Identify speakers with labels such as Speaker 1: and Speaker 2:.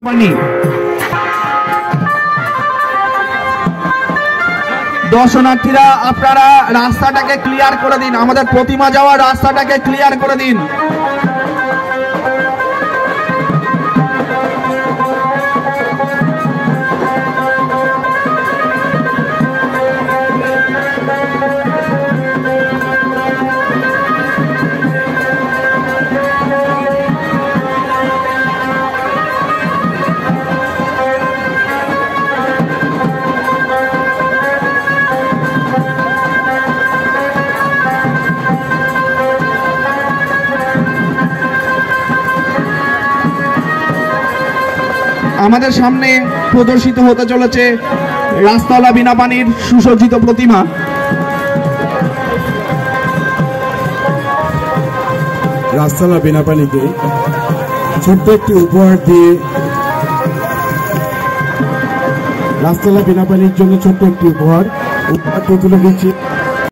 Speaker 1: দর্শনার্থীরা আপনারা রাস্তাটাকে ক্লিয়ার করে দিন, আমাদের প্রতিমা যাওয়ার রাস্তাটাকে ক্লিয়ার করে দিন। আমাদের সামনে প্রদর্শিত হতে চলেছে রাস্তাওয়ালা বিনা পানির সুসজ্জিত প্রতিমা।
Speaker 2: রাস্তাওয়ালা বিনা পানিকে ছোট্ট একটি উপহার দিয়ে রাস্তাওয়ালা বিনা পানির জন্য ছোট্ট একটি উপহার তুলে দিচ্ছি।